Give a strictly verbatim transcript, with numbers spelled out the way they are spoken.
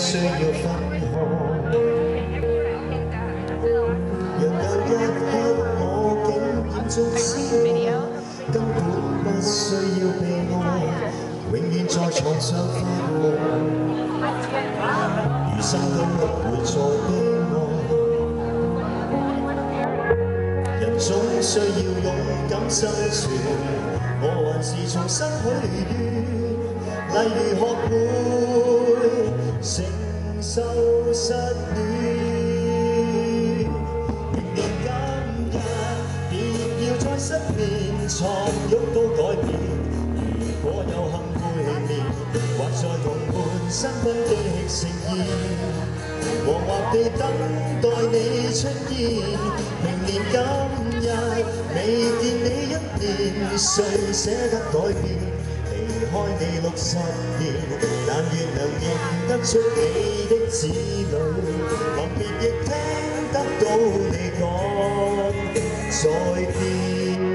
需要分開。若有一刻我竟嚴重痴愛，根本不需要被愛，永遠在床上發夢，餘生都不會再悲哀。人總需要勇敢生存，我還是從失去於。 例如學會承受失戀，明年今日別要再失眠，床褥都改變。如果有幸會面，或在同伴新婚的盛宴，惶惑地等待你出現。明年今日未見你一年，誰捨得改變？ 離開你六十年，但願能認得出你的子女，臨別亦聽得到你講再見。